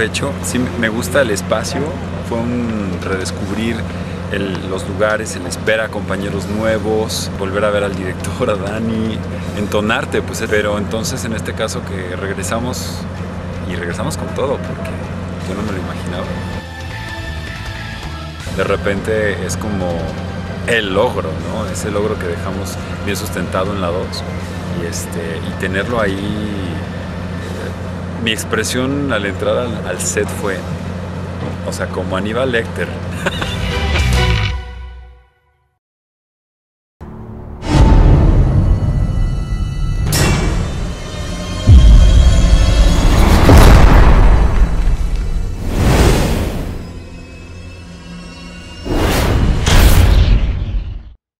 satisfecho. Sí, me gusta el espacio. Fue un redescubrir los lugares, el ver a compañeros nuevos, volver a ver al director, a Dani, entonarte, pues. Pero entonces en este caso que regresamos, y regresamos con todo, porque yo no me lo imaginaba. De repente es como el logro, ¿no? Ese logro que dejamos bien sustentado en la 2 y tenerlo ahí. Mi expresión al entrar al set fue, o sea, como Aníbal Lecter.